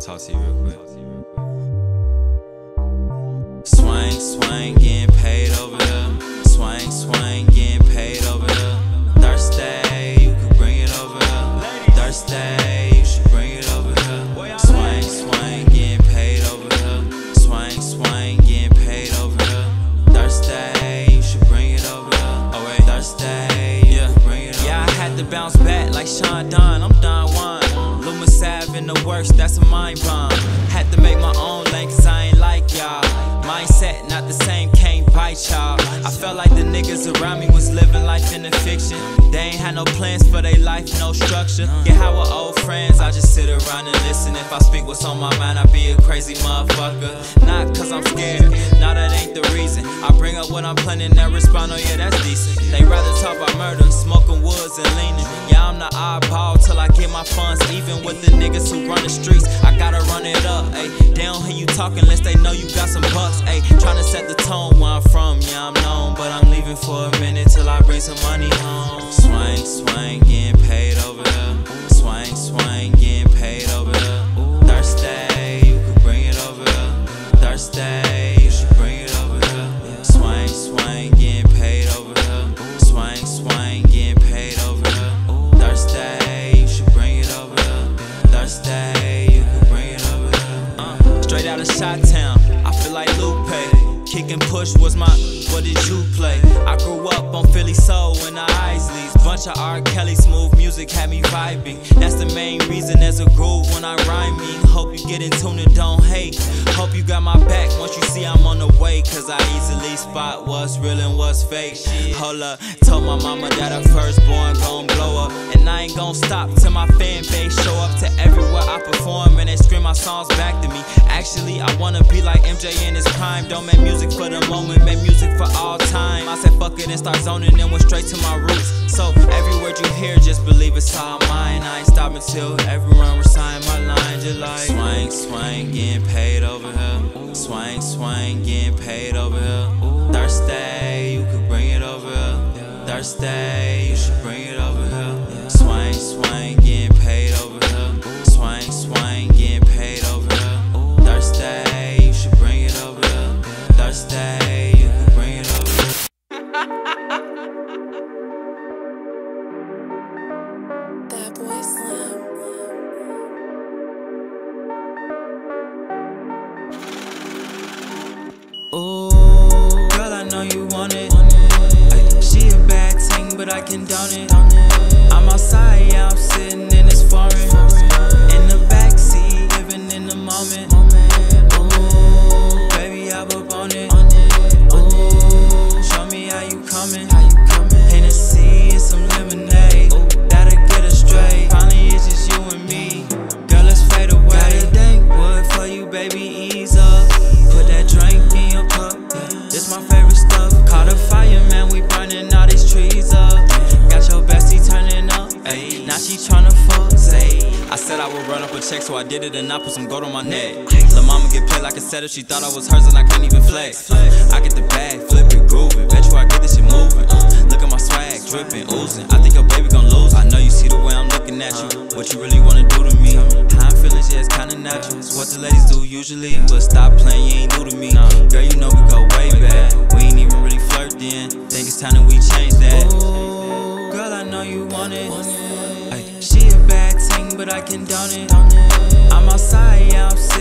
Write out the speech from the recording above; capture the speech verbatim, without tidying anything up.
talk to you real quick. Swing, swing, getting paid over here. Swing, swing, getting paid over here. Thursday, you can bring it over here. Thursday, you should bring it over here. Swing, swing, getting paid over here. Swing, swing, getting paid over here. Thursday, you should bring it over here. Oh wait, Thursday, yeah, bring it over. Yeah, I had to bounce back like Sean Don. I'm Don Juan. Luma Sav in the works, that's a mind bomb. Had to make my own lane cause I ain't like y'all. Mindset not the same, can't bite y'all. I felt like the niggas around me was living life in a fiction. They ain't had no plans for their life, no structure. Get how with old friends, I just sit around and listen. If I speak what's on my mind, I be a crazy motherfucker. Not cause I'm scared, nah that ain't the reason. I bring up what I'm planning and respond, oh yeah that's decent. They rather talk about murder, smoking woods and leaning. Yeah I'm the oddball till I get my funds. Even with the niggas who run the streets, I gotta run it up, ayy. They don't hear you talking unless they know you got some bucks, ayy. Tryna set the tone where I'm from, yeah I'm known. But I'm leaving for a minute till I bring some money home. Swing, swing, getting paid over here. Swing, swing, getting paid over here. Thursday, you can bring it over here. Thursday, you should bring it over here. Swing, swing, getting paid over here. Swing, swing, getting paid over here. Thursday, you should bring it over here. Thursday, you can bring it over here. Uh, straight out of Chi-Town, I feel like Lupe. Kick and push was my, what did you play? I grew up on Philly soul and the Isleys. Bunch of R. Kelly smooth music had me vibing. That's the main reason there's a groove when I rhyme me. Hope you get in tune and don't hate. Hope you got my back once you see I'm on the way. Cause I easily spot what's real and what's fake. Hold up, told my mama that her firstborn gon' blow up. And I ain't gon' stop till my fan base show up to everywhere I perform. And they scream my songs back to me. Actually, I wanna be like M J in his prime. Don't make music for the moment, make music for all time. I said fuck it and start zoning and went straight to my roots. So every word you hear, just believe it's all mine. I ain't stopping till everyone recite my line. Just like swing, swing, getting paid over here. Swing, swing, getting paid over here. Thursday, you could bring it over here. Thursday, you should bring it over here. Swing, swing, getting paid over here. Swing, swing, getting paid over here. Thursday, you should bring it over here. Thursday, you can bring it over here. That boy Slim. Ooh, girl, I know you want it. Ay, she a bad thing, but I condone it. I'm outside, yeah, I'm sitting in this foreign. In the backseat, living in the moment. Ooh, baby, I'm up on it. Ooh, show me how you coming. Hennessy and some lemonade, that'll get us straight. Finally, it's just you and me. Girl, let's fade away. Got a dank wood for you, baby, ease up. Put that drink in your cup, this my favorite stuff. Call the fireman, we burning all these trees up. Got your bestie turning up, ayy, now she tryna fuck, say. I said I would run up a check, so I did it and I put some gold on my neck. Lil' mama get played like a setup, she thought I was hers and I couldn't even flex. I get the bag, flip it, groove it, bet you I get this shit moving. Look at my swag, dripping, oozing, I think your baby gon' lose. I know you see the way I'm looking at you, what you really wanna do to me. How I'm feeling, yeah, it's kinda natural. It's what the ladies do usually, but stop playing, you ain't new to me. Girl, you know we go way back, we ain't even really flirt then. Think it's time that we change that. Ooh, girl, I know you want it. Ay, she a bad thing, but I condone it. I'm outside, yeah, I'm